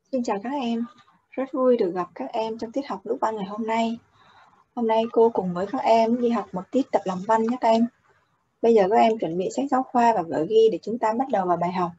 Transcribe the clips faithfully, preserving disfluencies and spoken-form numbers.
Xin chào các em, rất vui được gặp các em trong tiết học ngữ văn ngày hôm nay. Hôm nay cô cùng với các em đi học một tiết tập làm văn nhé các em. Bây giờ các em chuẩn bị sách giáo khoa và vở ghi để chúng ta bắt đầu vào bài học.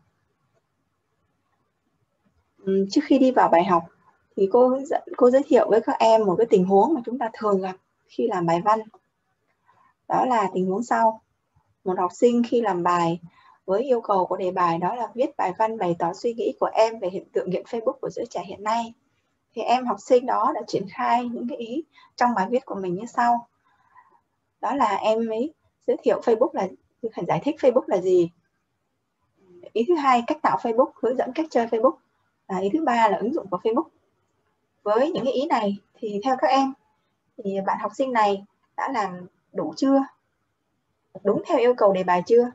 Uhm, trước khi đi vào bài học thì cô cô giới thiệu với các em một cái tình huống mà chúng ta thường gặp khi làm bài văn. Đó là tình huống sau: một học sinh khi làm bài với yêu cầu của đề bài đó là viết bài văn bày tỏ suy nghĩ của em về hiện tượng nghiện Facebook của giới trẻ hiện nay. Thì em học sinh đó đã triển khai những cái ý trong bài viết của mình như sau. Đó là em ấy giới thiệu Facebook là, phải giải thích Facebook là gì. Ý thứ hai, cách tạo Facebook, hướng dẫn cách chơi Facebook. Và ý thứ ba là ứng dụng của Facebook. Với những cái ý này thì theo các em, thì bạn học sinh này đã làm đủ chưa? Đúng theo yêu cầu đề bài chưa?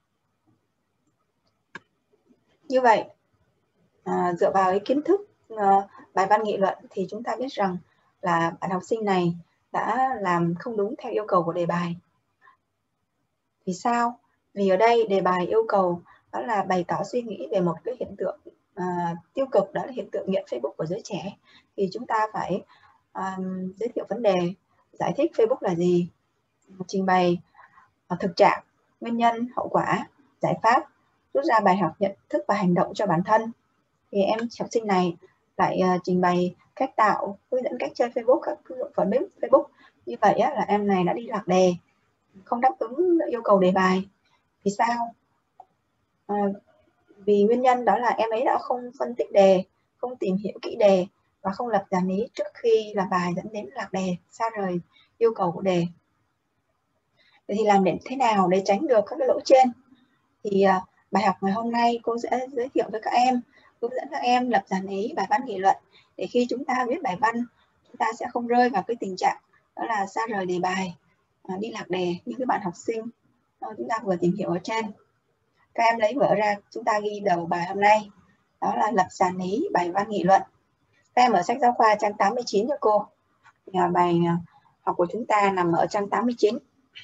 Như vậy, à, dựa vào cái kiến thức à, bài văn nghị luận thì chúng ta biết rằng là bạn học sinh này đã làm không đúng theo yêu cầu của đề bài. Vì sao? Vì ở đây đề bài yêu cầu đó là bày tỏ suy nghĩ về một cái hiện tượng à, tiêu cực, đó là hiện tượng nghiện Facebook của giới trẻ. Thì chúng ta phải à, giới thiệu vấn đề, giải thích Facebook là gì, trình bày à, thực trạng, nguyên nhân, hậu quả, giải pháp, rút ra bài học nhận thức và hành động cho bản thân. Thì em học sinh này lại uh, trình bày cách tạo, hướng dẫn cách chơi Facebook, các phần mềm Facebook. Như vậy á, là em này đã đi lạc đề, không đáp ứng yêu cầu đề bài. Vì sao? À, vì nguyên nhân đó là em ấy đã không phân tích đề, không tìm hiểu kỹ đề và không lập dàn ý trước khi làm bài, dẫn đến lạc đề, xa rời yêu cầu của đề. Vậy thì làm đến thế nào để tránh được các cái lỗi trên? Thì uh, bài học ngày hôm nay cô sẽ giới thiệu với các em, hướng dẫn các em lập dàn ý bài văn nghị luận để khi chúng ta viết bài văn, chúng ta sẽ không rơi vào cái tình trạng đó là xa rời đề bài, uh, đi lạc đề như các bạn học sinh uh, chúng ta vừa tìm hiểu ở trên. Các em lấy vở ra, chúng ta ghi đầu bài hôm nay, đó là lập dàn ý bài văn nghị luận. Các em ở sách giáo khoa trang tám mươi chín cho cô. Bài học của chúng ta nằm ở trang tám mươi chín.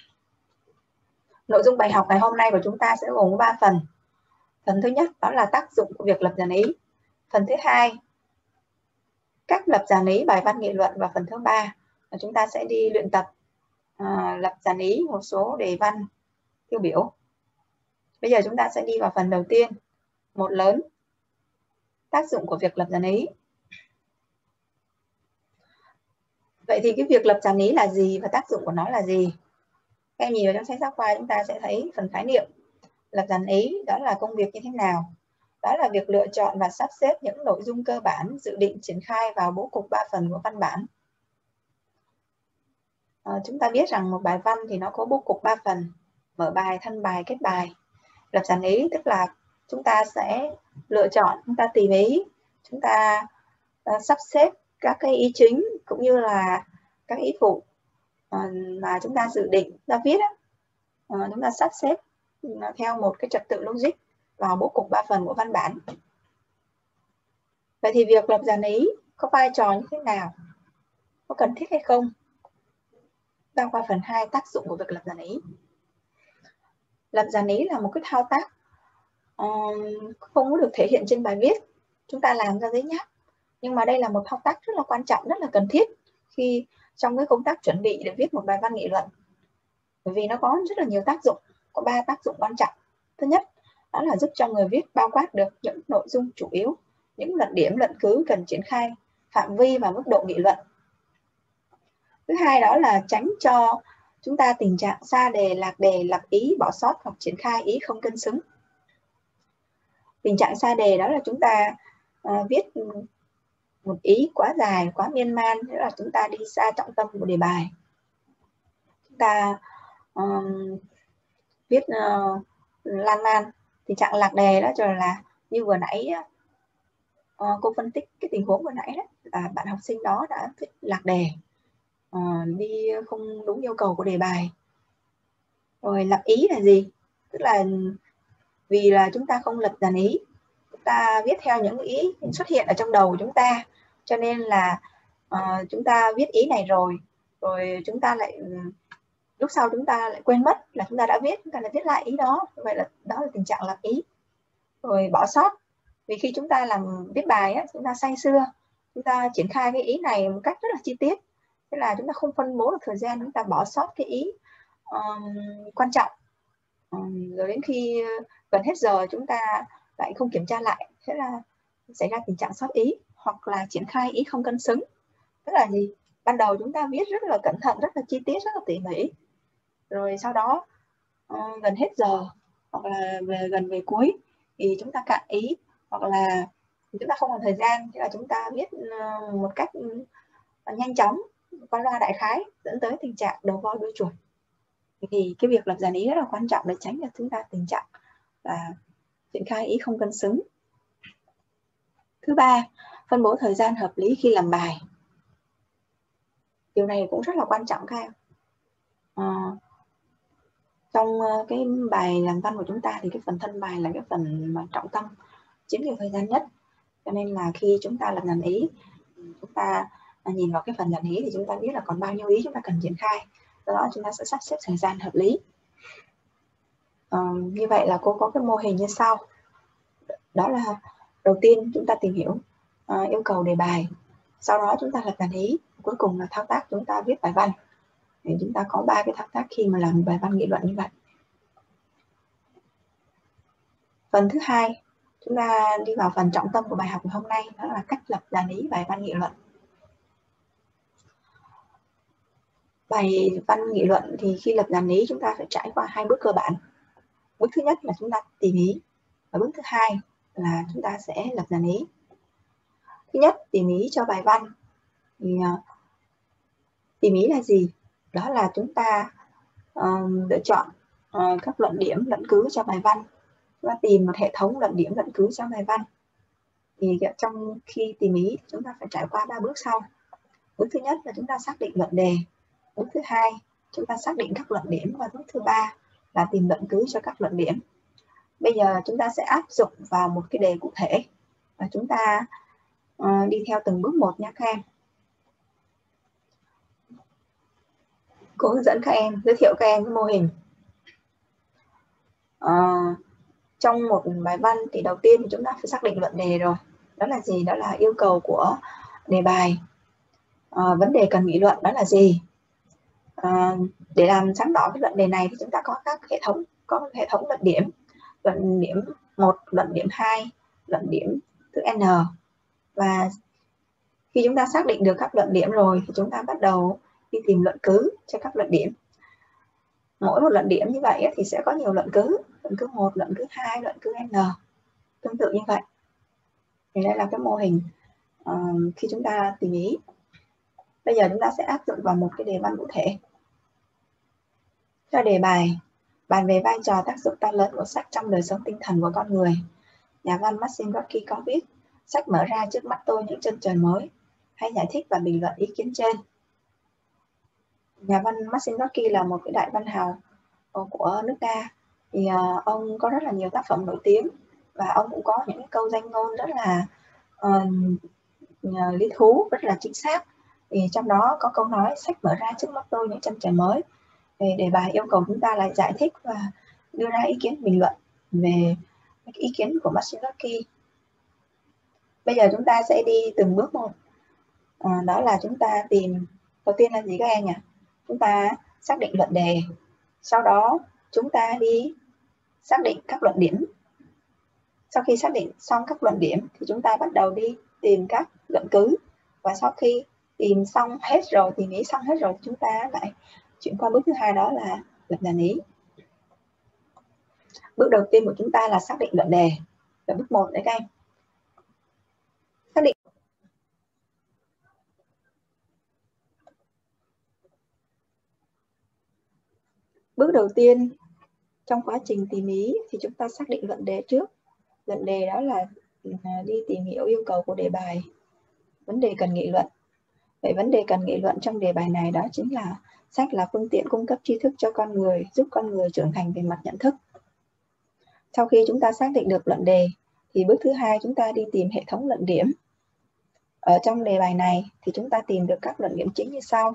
Nội dung bài học ngày hôm nay của chúng ta sẽ gồm ba phần. Phần thứ nhất đó là tác dụng của việc lập dàn ý. Phần thứ hai, cách lập dàn ý bài văn nghị luận. Và phần thứ ba là chúng ta sẽ đi luyện tập à, lập dàn ý một số đề văn tiêu biểu. Bây giờ chúng ta sẽ đi vào phần đầu tiên, một lớn, tác dụng của việc lập dàn ý. Vậy thì cái việc lập dàn ý là gì và tác dụng của nó là gì? Các em nhìn vào trong sách giáo khoa chúng ta sẽ thấy phần khái niệm. Lập dàn ý đó là công việc như thế nào? Đó là việc lựa chọn và sắp xếp những nội dung cơ bản dự định triển khai vào bố cục ba phần của văn bản. À, chúng ta biết rằng một bài văn thì nó có bố cục ba phần: mở bài, thân bài, kết bài. Lập dàn ý tức là chúng ta sẽ lựa chọn, chúng ta tìm ý, chúng ta uh, sắp xếp các cái ý chính cũng như là các ý phụ uh, mà chúng ta dự định ra viết. Uh, chúng ta sắp xếp uh, theo một cái trật tự logic vào bố cục ba phần của văn bản. Vậy thì việc lập dàn ý có vai trò như thế nào? Có cần thiết hay không? Ta qua phần hai, tác dụng của việc lập dàn ý. Lập dàn ý là một cái thao tác um, không có được thể hiện trên bài viết, chúng ta làm ra giấy nháp. Nhưng mà đây là một thao tác rất là quan trọng, rất là cần thiết khi trong cái công tác chuẩn bị để viết một bài văn nghị luận. Bởi vì nó có rất là nhiều tác dụng, có ba tác dụng quan trọng. Thứ nhất, đó là giúp cho người viết bao quát được những nội dung chủ yếu, những luận điểm, luận cứ cần triển khai, phạm vi và mức độ nghị luận. Thứ hai, đó là tránh cho chúng ta tình trạng xa đề, lạc đề, lặp ý, bỏ sót hoặc triển khai ý không cân xứng. Tình trạng xa đề đó là chúng ta uh, viết một ý quá dài, quá miên man, nghĩa là chúng ta đi xa trọng tâm của đề bài. Chúng ta um, viết uh, lan man. Tình trạng lạc đề đó cho là như vừa nãy uh, cô phân tích cái tình huống vừa nãy đó, là bạn học sinh đó đã viết lạc đề, uh, đi không đúng yêu cầu của đề bài. Rồi lặp ý là gì? Tức là vì là chúng ta không lập dàn ý, chúng ta viết theo những ý xuất hiện ở trong đầu của chúng ta, cho nên là uh, chúng ta viết ý này rồi, rồi chúng ta lại lúc sau chúng ta lại quên mất là chúng ta đã viết, chúng ta lại viết lại ý đó. Vậy là đó là tình trạng lặp ý. Rồi bỏ sót, Vì khi chúng ta làm viết bài á, chúng ta say sưa, chúng ta triển khai cái ý này một cách rất là chi tiết, thế là chúng ta không phân bố được thời gian, chúng ta bỏ sót cái ý um, quan trọng. Um, rồi đến khi gần hết giờ chúng ta lại không kiểm tra lại, thế là xảy ra tình trạng sót ý, hoặc là triển khai ý không cân xứng. Tức là gì? Ban đầu chúng ta viết rất là cẩn thận, rất là chi tiết, rất là tỉ mỉ, rồi sau đó uh, gần hết giờ hoặc là về gần về cuối thì chúng ta cạn ý, hoặc là chúng ta không còn thời gian, thế là chúng ta viết uh, một cách uh, nhanh chóng, qua loa đại khái, dẫn tới tình trạng đầu voi đuôi chuột. Thì cái việc lập dàn ý rất là quan trọng để tránh cho chúng ta tình trạng là triển khai ý không cân xứng. Thứ ba, phân bố thời gian hợp lý khi làm bài. Điều này cũng rất là quan trọng các em. À, trong cái bài làm văn của chúng ta thì cái phần thân bài là cái phần mà trọng tâm, chiếm nhiều thời gian nhất. Cho nên là khi chúng ta lập dàn ý, chúng ta nhìn vào cái phần dàn ý thì chúng ta biết là còn bao nhiêu ý chúng ta cần triển khai. Do đó chúng ta sẽ sắp xếp thời gian hợp lý. À, như vậy là cô có cái mô hình như sau. Đó là đầu tiên chúng ta tìm hiểu uh, yêu cầu đề bài, sau đó chúng ta lập dàn ý, cuối cùng là thao tác chúng ta viết bài văn. Thì chúng ta có ba cái thao tác khi mà làm bài văn nghị luận như vậy. Phần thứ hai, chúng ta đi vào phần trọng tâm của bài học ngày hôm nay, đó là cách lập dàn ý bài văn nghị luận. Bài văn nghị luận thì khi lập dàn ý chúng ta phải trải qua hai bước cơ bản. Bước thứ nhất là chúng ta tìm ý, và bước thứ hai là chúng ta sẽ lập dàn ý. Thứ nhất, tìm ý cho bài văn. Thì uh, tìm ý là gì? Đó là chúng ta uh, lựa chọn uh, các luận điểm, luận cứ cho bài văn. Chúng ta tìm một hệ thống luận điểm, luận cứ cho bài văn. Thì trong khi tìm ý chúng ta phải trải qua ba bước sau. Bước thứ nhất là chúng ta xác định luận đề. Bước thứ hai, chúng ta xác định các luận điểm. Và bước thứ ba là tìm luận cứ cho các luận điểm. Bây giờ chúng ta sẽ áp dụng vào một cái đề cụ thể. Và chúng ta uh, đi theo từng bước một nha các em. Cô hướng dẫn các em, giới thiệu các em cái mô hình. Uh, trong một bài văn thì đầu tiên thì chúng ta phải xác định luận đề rồi. Đó là gì? Đó là yêu cầu của đề bài. Uh, vấn đề cần nghị luận đó là gì? Uh, để làm sáng tỏ cái luận đề này thì chúng ta có các hệ thống, có hệ thống luận điểm. Luận điểm một, luận điểm hai, luận điểm thứ N. Và khi chúng ta xác định được các luận điểm rồi thì chúng ta bắt đầu đi tìm luận cứ cho các luận điểm. Mỗi một luận điểm như vậy thì sẽ có nhiều luận cứ, luận cứ một, luận cứ hai, luận cứ N, tương tự như vậy. Thì đây là cái mô hình uh, khi chúng ta tìm ý. Bây giờ chúng ta sẽ áp dụng vào một cái đề văn cụ thể. Cho đề bài bàn về vai trò tác dụng to lớn của sách trong đời sống tinh thần của con người, nhà văn Maxim Gorky có viết: sách mở ra trước mắt tôi những chân trời mới. Hãy giải thích và bình luận ý kiến trên. Nhà văn Maxim Gorky là một cái đại văn hào của nước Nga. Thì uh, ông có rất là nhiều tác phẩm nổi tiếng, và ông cũng có những câu danh ngôn rất là uh, lý thú, rất là chính xác. Thì trong đó có câu nói: sách mở ra trước mắt tôi những chân trời mới. Thì đề bài yêu cầu chúng ta là giải thích và đưa ra ý kiến bình luận về ý kiến của Maxim Gorky. Bây giờ chúng ta sẽ đi từng bước một. À, đó là chúng ta tìm, đầu tiên là gì các em nhỉ? Chúng ta xác định luận đề, sau đó chúng ta đi xác định các luận điểm. Sau khi xác định xong các luận điểm thì chúng ta bắt đầu đi tìm các luận cứ. Và sau khi tìm xong hết rồi, tìm ý xong hết rồi, chúng ta lại chuyển qua bước thứ hai, đó là lập dàn ý. Bước đầu tiên của chúng ta là xác định luận đề. Và bước một đấy các em. Xác định Bước đầu tiên trong quá trình tìm ý thì chúng ta xác định luận đề trước. Luận đề đó là đi tìm hiểu yêu cầu của đề bài, vấn đề cần nghị luận. Vậy vấn đề cần nghị luận trong đề bài này đó chính là sách là phương tiện cung cấp tri thức cho con người, giúp con người trưởng thành về mặt nhận thức. Sau khi chúng ta xác định được luận đề thì bước thứ hai chúng ta đi tìm hệ thống luận điểm. Ở trong đề bài này thì chúng ta tìm được các luận điểm chính như sau.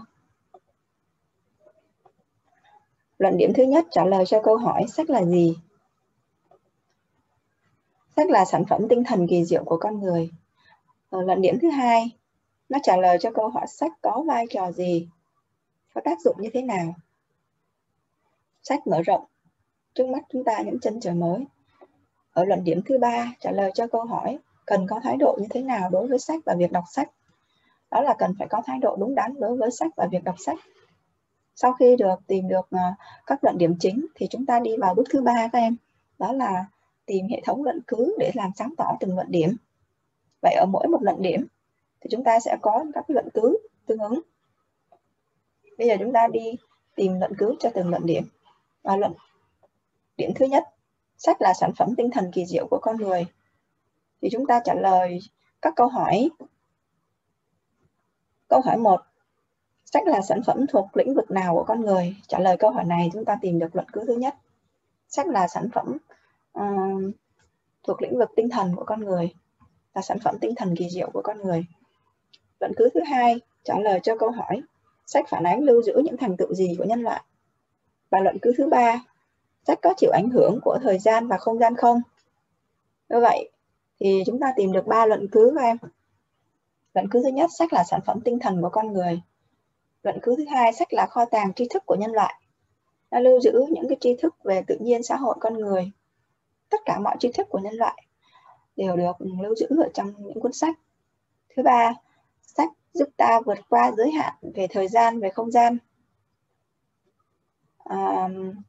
Luận điểm thứ nhất trả lời cho câu hỏi sách là gì. Sách là sản phẩm tinh thần kỳ diệu của con người. Ở luận điểm thứ hai, nó trả lời cho câu hỏi sách có vai trò gì, có tác dụng như thế nào. Sách mở rộng trước mắt chúng ta những chân trời mới. Ở luận điểm thứ ba, trả lời cho câu hỏi cần có thái độ như thế nào đối với sách và việc đọc sách. Đó là cần phải có thái độ đúng đắn đối với sách và việc đọc sách. Sau khi được tìm được các luận điểm chính thì chúng ta đi vào bước thứ ba các em. Đó là tìm hệ thống luận cứ để làm sáng tỏ từng luận điểm. Vậy ở mỗi một luận điểm thì chúng ta sẽ có các luận cứ tương ứng. Bây giờ chúng ta đi tìm luận cứ cho từng luận điểm. Và luận điểm thứ nhất, sách là sản phẩm tinh thần kỳ diệu của con người. Thì chúng ta trả lời các câu hỏi. Câu hỏi một, sách là sản phẩm thuộc lĩnh vực nào của con người? Trả lời câu hỏi này chúng ta tìm được luận cứ thứ nhất. Sách là sản phẩm uh, thuộc lĩnh vực tinh thần của con người, là sản phẩm tinh thần kỳ diệu của con người. Luận cứ thứ hai trả lời cho câu hỏi sách phản ánh lưu giữ những thành tựu gì của nhân loại. Và luận cứ thứ ba, sách có chịu ảnh hưởng của thời gian và không gian không? Như vậy thì chúng ta tìm được ba luận cứ các em. Luận cứ thứ nhất, sách là sản phẩm tinh thần của con người. Luận cứ thứ hai, sách là kho tàng tri thức của nhân loại. Nó lưu giữ những cái tri thức về tự nhiên, xã hội, con người. Tất cả mọi tri thức của nhân loại đều được lưu giữ ở trong những cuốn sách. Thứ ba, sách giúp ta vượt qua giới hạn về thời gian, về không gian. À,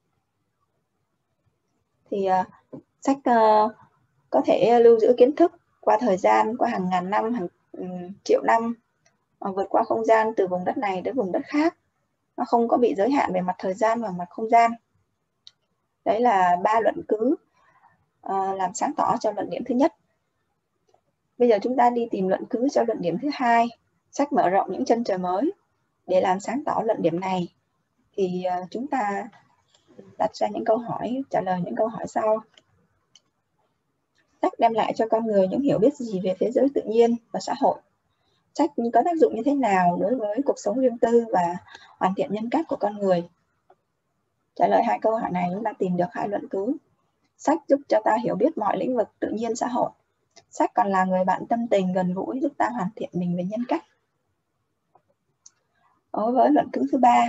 thì uh, sách uh, có thể lưu giữ kiến thức qua thời gian, qua hàng ngàn năm, hàng um, triệu năm, uh, vượt qua không gian từ vùng đất này đến vùng đất khác. Nó không có bị giới hạn về mặt thời gian và mặt không gian. Đấy là ba luận cứ uh, làm sáng tỏ cho luận điểm thứ nhất. Bây giờ chúng ta đi tìm luận cứ cho luận điểm thứ hai. Sách mở rộng những chân trời mới. Để làm sáng tỏ luận điểm này thì uh, chúng ta đặt ra những câu hỏi, trả lời những câu hỏi sau. Sách đem lại cho con người những hiểu biết gì về thế giới tự nhiên và xã hội? Sách có tác dụng như thế nào đối với cuộc sống riêng tư và hoàn thiện nhân cách của con người? Trả lời hai câu hỏi này chúng ta tìm được hai luận cứ. Sách giúp cho ta hiểu biết mọi lĩnh vực tự nhiên xã hội. Sách còn là người bạn tâm tình gần gũi giúp ta hoàn thiện mình về nhân cách. Đối với luận cứ thứ ba,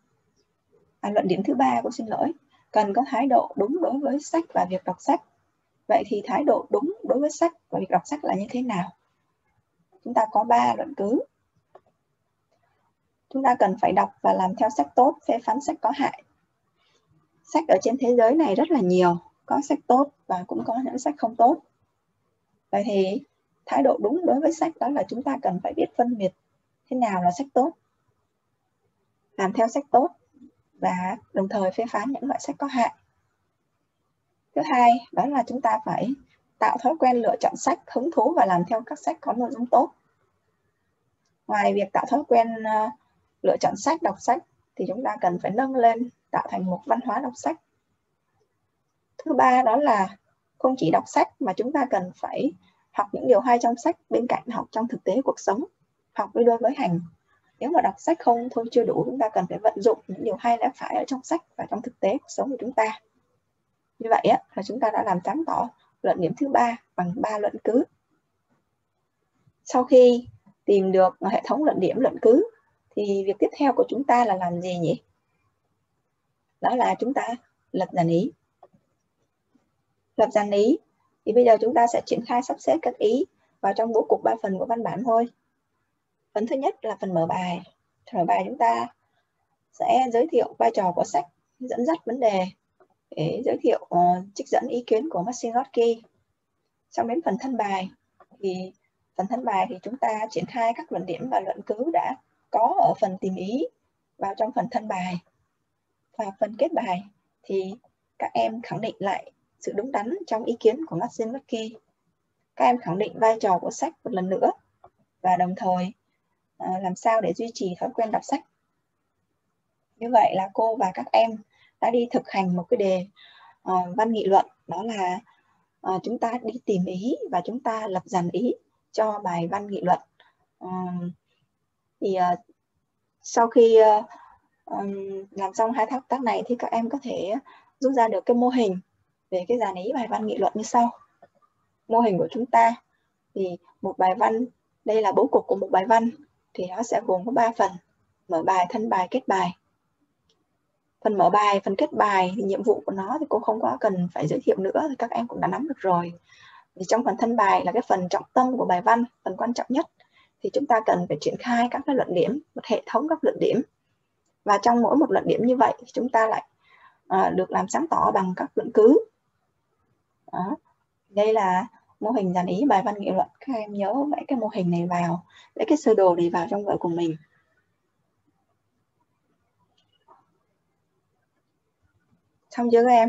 à, luận điểm thứ ba, cô xin lỗi, cần có thái độ đúng đối với sách và việc đọc sách. Vậy thì thái độ đúng đối với sách và việc đọc sách là như thế nào? Chúng ta có ba luận cứ. Chúng ta cần phải đọc và làm theo sách tốt, phê phán sách có hại. Sách ở trên thế giới này rất là nhiều, có sách tốt và cũng có những sách không tốt. Vậy thì thái độ đúng đối với sách đó là chúng ta cần phải biết phân biệt thế nào là sách tốt, làm theo sách tốt và đồng thời phê phán những loại sách có hại. Thứ hai, đó là chúng ta phải tạo thói quen lựa chọn sách hứng thú và làm theo các sách có nội dung tốt. Ngoài việc tạo thói quen uh, lựa chọn sách, đọc sách, thì chúng ta cần phải nâng lên, tạo thành một văn hóa đọc sách. Thứ ba, đó là không chỉ đọc sách mà chúng ta cần phải học những điều hay trong sách bên cạnh học trong thực tế cuộc sống, học với đôi với hành. Nếu mà đọc sách không thôi chưa đủ, chúng ta cần phải vận dụng những điều hay lẽ phải ở trong sách và trong thực tế cuộc sống của chúng ta. Như vậy á, là chúng ta đã làm sáng tỏ luận điểm thứ ba bằng ba luận cứ. Sau khi tìm được hệ thống luận điểm, luận cứ, thì việc tiếp theo của chúng ta là làm gì nhỉ? Đó là chúng ta lập dàn ý. Lập dàn ý thì bây giờ chúng ta sẽ triển khai sắp xếp các ý vào trong bố cục ba phần của văn bản thôi. Phần thứ nhất là phần mở bài. Phần mở bài chúng ta sẽ giới thiệu vai trò của sách, dẫn dắt vấn đề, để giới thiệu uh, trích dẫn ý kiến của Maxim Gorky. Xong đến phần thân bài thì phần thân bài thì chúng ta triển khai các luận điểm và luận cứ đã có ở phần tìm ý vào trong phần thân bài. Và phần kết bài thì các em khẳng định lại sự đúng đắn trong ý kiến của Maxim Gorky. Các em khẳng định vai trò của sách một lần nữa và đồng thời uh, làm sao để duy trì thói quen đọc sách. Như vậy là cô và các em đã đi thực hành một cái đề uh, văn nghị luận, đó là uh, chúng ta đi tìm ý và chúng ta lập dàn ý cho bài văn nghị luận. Uh, thì uh, sau khi uh, um, làm xong hai thao tác này thì các em có thể rút ra được cái mô hình về cái dàn ý bài văn nghị luận như sau. mô hình của chúng ta thì một bài văn, đây là bố cục của một bài văn, thì nó sẽ gồm có ba phần: mở bài, thân bài, kết bài. Phần mở bài, phần kết bài thì nhiệm vụ của nó thì cô không có cần phải giới thiệu nữa, thì các em cũng đã nắm được rồi. Thì trong phần thân bài là cái phần trọng tâm của bài văn, phần quan trọng nhất, thì chúng ta cần phải triển khai các cái luận điểm, một hệ thống các luận điểm. Và trong mỗi một luận điểm như vậy thì chúng ta lại à, được làm sáng tỏ bằng các luận cứ. Đó. Đây là mô hình dàn ý bài văn nghị luận. Các em nhớ vẽ cái mô hình này vào, vẽ cái sơ đồ này vào trong vở của mình. Xong chưa các em?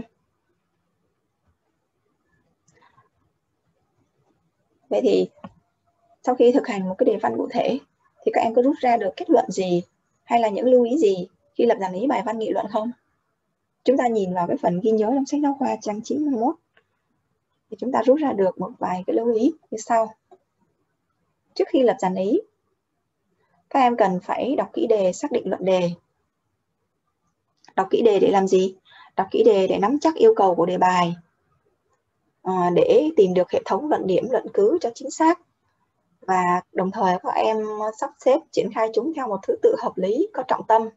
Vậy thì sau khi thực hành một cái đề văn cụ thể thì các em có rút ra được kết luận gì hay là những lưu ý gì khi lập dàn ý bài văn nghị luận không? Chúng ta nhìn vào cái phần ghi nhớ trong sách giáo khoa trang chín mươi mốt thì chúng ta rút ra được một vài cái lưu ý như sau. Trước khi lập dàn ý, các em cần phải đọc kỹ đề, xác định luận đề. Đọc kỹ đề để làm gì? Đọc kỹ đề để nắm chắc yêu cầu của đề bài, à, để tìm được hệ thống luận điểm, luận cứ cho chính xác. Và đồng thời các em sắp xếp triển khai chúng theo một thứ tự hợp lý, có trọng tâm.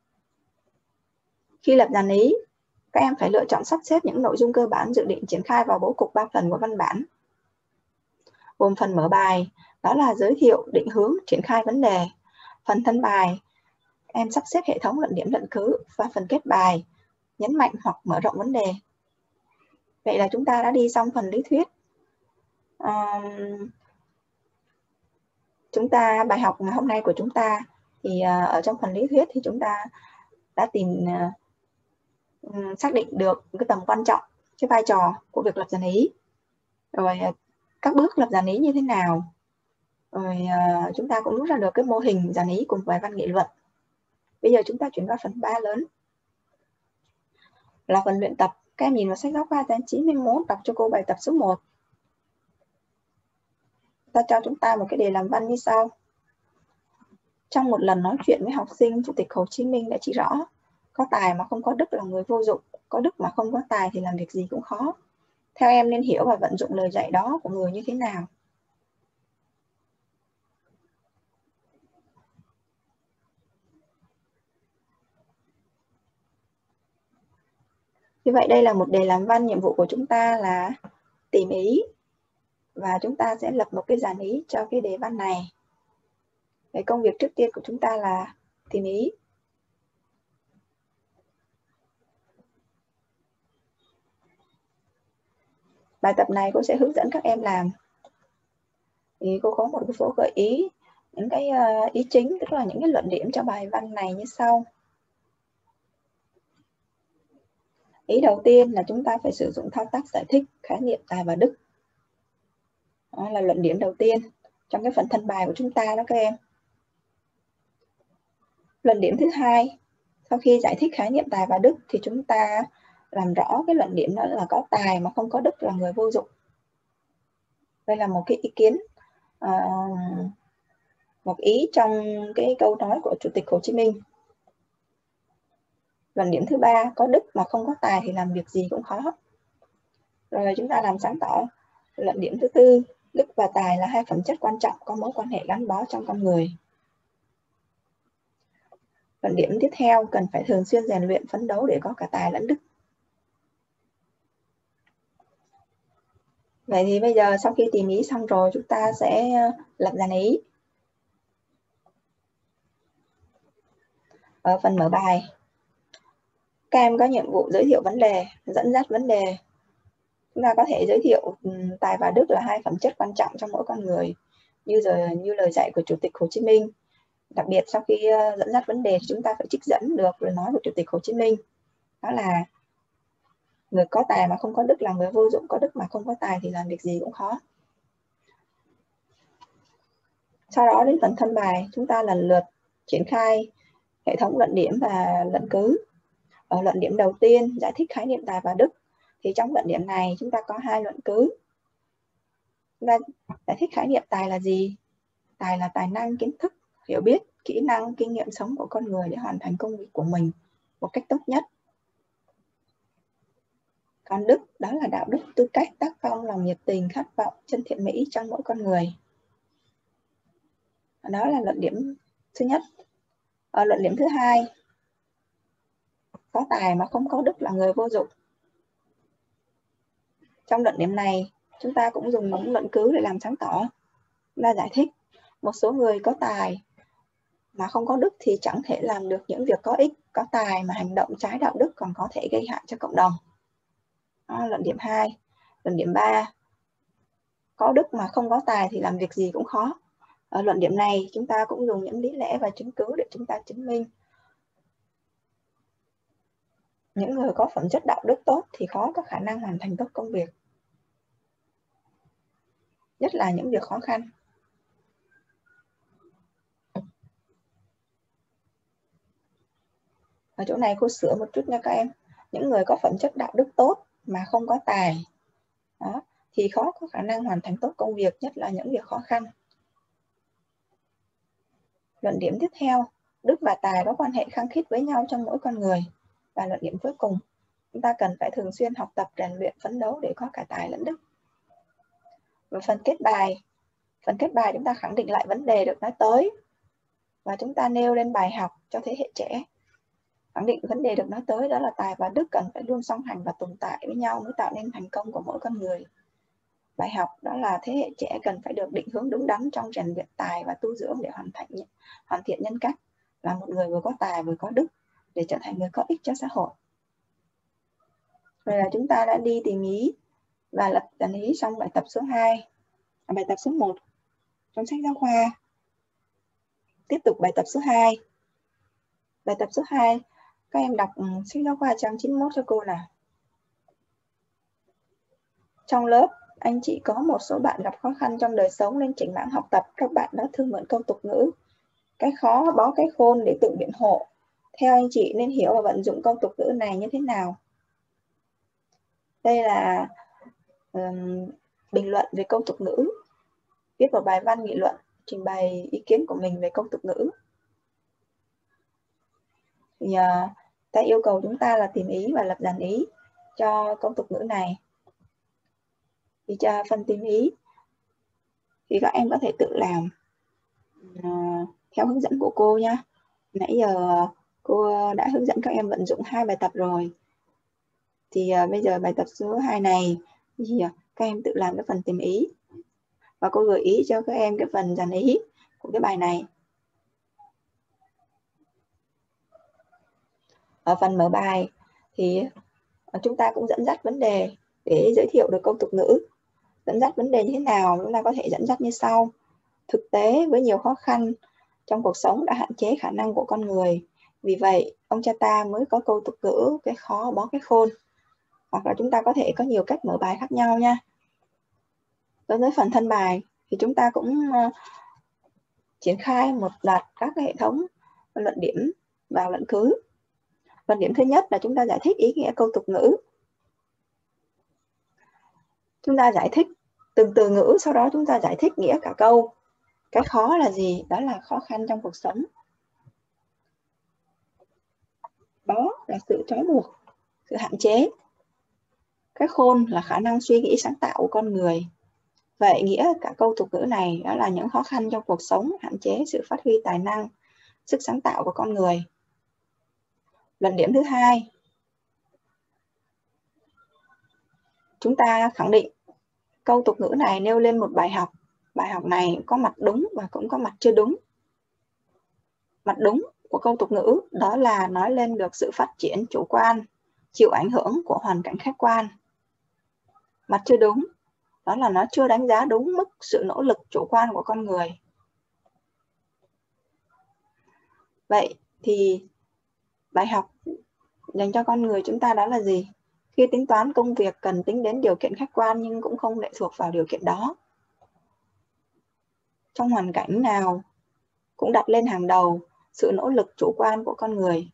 Khi lập dàn ý, các em phải lựa chọn sắp xếp những nội dung cơ bản dự định triển khai vào bố cục ba phần của văn bản. Gồm phần mở bài, đó là giới thiệu, định hướng, triển khai vấn đề. Phần thân bài, em sắp xếp hệ thống luận điểm, luận cứ. Và phần kết bài, nhấn mạnh hoặc mở rộng vấn đề. Vậy là chúng ta đã đi xong phần lý thuyết. Um, chúng ta bài học ngày hôm nay của chúng ta thì uh, ở trong phần lý thuyết thì chúng ta đã tìm uh, xác định được cái tầm quan trọng, cái vai trò của việc lập dàn ý, rồi uh, các bước lập dàn ý như thế nào, rồi uh, chúng ta cũng rút ra được cái mô hình dàn ý cùng bài văn nghị luận. Bây giờ chúng ta chuyển qua phần ba lớn là phần luyện tập. Các em nhìn vào sách giáo khoa trang chín mươi mốt, đọc cho cô bài tập số một. Ta cho chúng ta một cái đề làm văn như sau. Trong một lần nói chuyện với học sinh, Chủ tịch Hồ Chí Minh đã chỉ rõ: có tài mà không có đức là người vô dụng, có đức mà không có tài thì làm việc gì cũng khó. Theo em nên hiểu và vận dụng lời dạy đó của người như thế nào? Như vậy đây là một đề làm văn, nhiệm vụ của chúng ta là tìm ý và chúng ta sẽ lập một cái dàn ý cho cái đề văn này. Vậy công việc trước tiên của chúng ta là tìm ý. Bài tập này cô sẽ hướng dẫn các em làm. Thì cô có một số gợi ý, những cái ý chính, tức là những cái luận điểm cho bài văn này như sau. Ý đầu tiên là chúng ta phải sử dụng thao tác giải thích khái niệm tài và đức. Đó là luận điểm đầu tiên trong cái phần thân bài của chúng ta đó các em. Luận điểm thứ hai, sau khi giải thích khái niệm tài và đức thì chúng ta làm rõ cái luận điểm đó là có tài mà không có đức là người vô dụng. Đây là một cái ý kiến, uh, một ý trong cái câu nói của Chủ tịch Hồ Chí Minh. Luận điểm thứ ba, có đức mà không có tài thì làm việc gì cũng khó. Rồi chúng ta làm sáng tỏ luận điểm thứ tư, đức và tài là hai phẩm chất quan trọng có mối quan hệ gắn bó trong con người. Luận điểm tiếp theo, cần phải thường xuyên rèn luyện phấn đấu để có cả tài lẫn đức. Vậy thì bây giờ sau khi tìm ý xong rồi, chúng ta sẽ lập dàn ý. Ở phần mở bài, các em có nhiệm vụ giới thiệu vấn đề, dẫn dắt vấn đề. Chúng ta có thể giới thiệu tài và đức là hai phẩm chất quan trọng trong mỗi con người, như giờ như lời dạy của Chủ tịch Hồ Chí Minh. Đặc biệt sau khi dẫn dắt vấn đề thì chúng ta phải trích dẫn được lời nói của Chủ tịch Hồ Chí Minh. Đó là người có tài mà không có đức là người vô dụng, có đức mà không có tài thì làm việc gì cũng khó. Sau đó đến phần thân bài, chúng ta lần lượt triển khai hệ thống luận điểm và luận cứ. Ở luận điểm đầu tiên, giải thích khái niệm tài và đức, thì trong luận điểm này chúng ta có hai luận cứ. Chúng ta giải thích khái niệm tài là gì? Tài là tài năng, kiến thức, hiểu biết, kỹ năng, kinh nghiệm sống của con người để hoàn thành công việc của mình một cách tốt nhất. Còn đức đó là đạo đức, tư cách, tác phong, lòng nhiệt tình, khát vọng, chân thiện mỹ trong mỗi con người. Đó là luận điểm thứ nhất. Ở luận điểm thứ hai, có tài mà không có đức là người vô dụng. Trong luận điểm này, chúng ta cũng dùng những luận cứ để làm sáng tỏ. Chúng ta giải thích, một số người có tài mà không có đức thì chẳng thể làm được những việc có ích, có tài mà hành động trái đạo đức còn có thể gây hại cho cộng đồng. Đó, luận điểm hai. Luận điểm ba, có đức mà không có tài thì làm việc gì cũng khó. Ở luận điểm này, chúng ta cũng dùng những lý lẽ và chứng cứ để chúng ta chứng minh những người có phẩm chất đạo đức tốt thì khó có khả năng hoàn thành tốt công việc, nhất là những việc khó khăn. Ở chỗ này cô sửa một chút nha các em. Những người có phẩm chất đạo đức tốt mà không có tài đó, thì khó có khả năng hoàn thành tốt công việc, nhất là những việc khó khăn. Luận điểm tiếp theo, đức và tài có quan hệ khăng khít với nhau trong mỗi con người. Và luận điểm cuối cùng, chúng ta cần phải thường xuyên học tập, rèn luyện, phấn đấu để có cả tài lẫn đức. Và phần kết bài, phần kết bài chúng ta khẳng định lại vấn đề được nói tới và chúng ta nêu lên bài học cho thế hệ trẻ. Khẳng định vấn đề được nói tới đó là tài và đức cần phải luôn song hành và tồn tại với nhau mới tạo nên thành công của mỗi con người. Bài học đó là thế hệ trẻ cần phải được định hướng đúng đắn trong rèn luyện tài và tu dưỡng để hoàn thành hoàn thiện nhân cách, là một người vừa có tài vừa có đức để trở thành người có ích cho xã hội. Rồi là chúng ta đã đi tìm ý và lập dàn ý xong bài tập số hai, à, bài tập số một trong sách giáo khoa. Tiếp tục bài tập số hai. Bài tập số hai, các em đọc sách giáo khoa trang chín mươi mốt cho cô nào. Trong lớp, anh chị có một số bạn gặp khó khăn trong đời sống nên chỉnh mảng học tập các bạn đã thường mượn câu tục ngữ cái khó bó cái khôn để tự biện hộ. Theo anh chị nên hiểu và vận dụng câu tục ngữ này như thế nào? Đây là um, bình luận về câu tục ngữ, viết vào bài văn nghị luận, trình bày ý kiến của mình về câu tục ngữ. Thì uh, ta yêu cầu chúng ta là tìm ý và lập dàn ý cho câu tục ngữ này. Thì cho phần tìm ý thì các em có thể tự làm uh, theo hướng dẫn của cô nha. Nãy giờ cô đã hướng dẫn các em vận dụng hai bài tập rồi. Thì uh, bây giờ bài tập số hai này thì uh, các em tự làm cái phần tìm ý. Và cô gợi ý cho các em cái phần dàn ý của cái bài này. Ở phần mở bài thì uh, chúng ta cũng dẫn dắt vấn đề để giới thiệu được câu tục ngữ. Dẫn dắt vấn đề như thế nào? Chúng ta có thể dẫn dắt như sau. Thực tế với nhiều khó khăn trong cuộc sống đã hạn chế khả năng của con người. Vì vậy, ông cha ta mới có câu tục ngữ cái khó bó cái khôn. Hoặc là chúng ta có thể có nhiều cách mở bài khác nhau nha. Đối với phần thân bài thì chúng ta cũng uh, triển khai một loạt các hệ thống luận điểm và luận cứ. Luận điểm thứ nhất là chúng ta giải thích ý nghĩa câu tục ngữ. Chúng ta giải thích từng từ ngữ, sau đó chúng ta giải thích nghĩa cả câu. Cái khó là gì? Đó là khó khăn trong cuộc sống. Bó là sự trói buộc, sự hạn chế. Cái khôn là khả năng suy nghĩ sáng tạo của con người. Vậy nghĩa cả câu tục ngữ này đó là những khó khăn trong cuộc sống, hạn chế sự phát huy tài năng, sức sáng tạo của con người. Luận điểm thứ hai, chúng ta khẳng định câu tục ngữ này nêu lên một bài học. Bài học này có mặt đúng và cũng có mặt chưa đúng. Mặt đúng của câu tục ngữ đó là nói lên được sự phát triển chủ quan, chịu ảnh hưởng của hoàn cảnh khách quan. Mặt chưa đúng đó là nó chưa đánh giá đúng mức sự nỗ lực chủ quan của con người. Vậy thì bài học dành cho con người chúng ta đó là gì? Khi tính toán công việc cần tính đến điều kiện khách quan nhưng cũng không lệ thuộc vào điều kiện đó. Trong hoàn cảnh nào cũng đặt lên hàng đầu sự nỗ lực chủ quan của con người.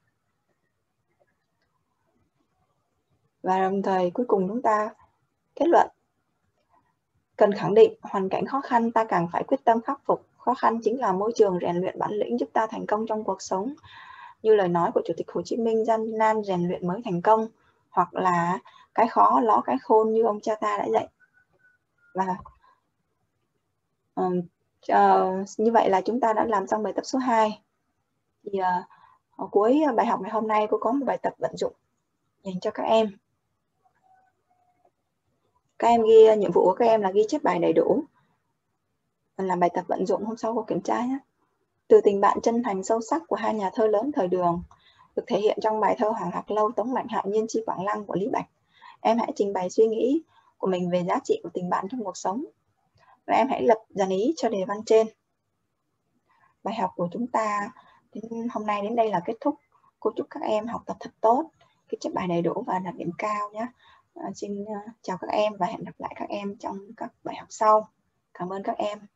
Và đồng thời cuối cùng chúng ta kết luận cần khẳng định hoàn cảnh khó khăn ta càng phải quyết tâm khắc phục. Khó khăn chính là môi trường rèn luyện bản lĩnh giúp ta thành công trong cuộc sống. Như lời nói của Chủ tịch Hồ Chí Minh, gian nan rèn luyện mới thành công. Hoặc là cái khó ló cái khôn như ông cha ta đã dạy. Và um, uh, như vậy là chúng ta đã làm xong bài tập số hai. Thì uh, ở cuối bài học ngày hôm nay cô có một bài tập vận dụng dành cho các em. Các em ghi, nhiệm vụ của các em là ghi chép bài đầy đủ, làm bài tập vận dụng, hôm sau cô kiểm tra nhé. Từ tình bạn chân thành sâu sắc của hai nhà thơ lớn thời Đường được thể hiện trong bài thơ Hoàng Hạc Lâu, Tống Mạnh Hạo, Nhiên Chi Quảng Lăng của Lý Bạch. Em hãy trình bày suy nghĩ của mình về giá trị của tình bạn trong cuộc sống. Và em hãy lập dàn ý cho đề văn trên. Bài học của chúng ta đến hôm nay đến đây là kết thúc. Cô chúc các em học tập thật tốt, ghi chép bài đầy đủ và đạt điểm cao nhé. À, xin uh, chào các em và hẹn gặp lại các em trong các bài học sau. Cảm ơn các em.